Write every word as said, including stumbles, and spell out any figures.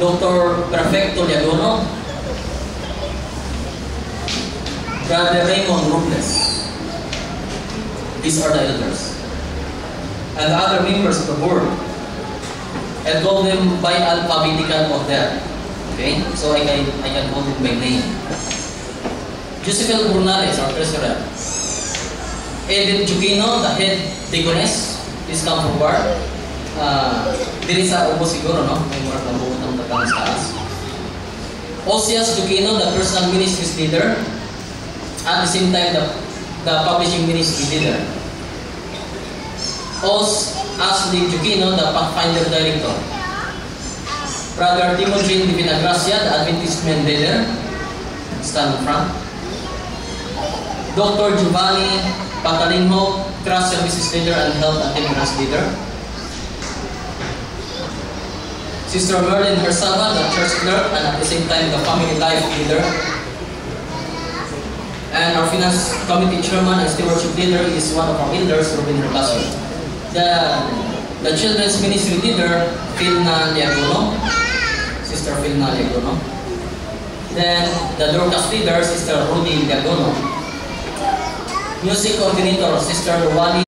Doctor Perfecto Liagono, Brother Raymond Robles. These are the elders. And the other members of the board. I call them by alphabetical order. Okay? So I can, I can call them by name. Josefel Burnales, our treasurer. Edith Chukino, the head deaconess. Please come forward. Uh, diri sa ubo siguro, no? May mga kabutang tatang sa taas. Osias Chukino, the personal ministries leader. At the same time, the, the publishing ministry leader. Os Ashley Chukino, the Pathfinder director. Brother Timothy Di Vinagracia, the advertisement leader. Stand in front. Doctor Giovanni Patalinho, Trust Services leader and Health and Temperance leader. Sister Merlin Hersava, the church clerk and at the same time the family life leader. And our finance committee chairman and stewardship leader is one of our elders, Ruben Herbacio. The, the children's ministry leader, Philna Liagono, Sister Philna Liagono. Then the Dorcas leader, Sister Rudy Liagono. Music coordinator, Sister Wally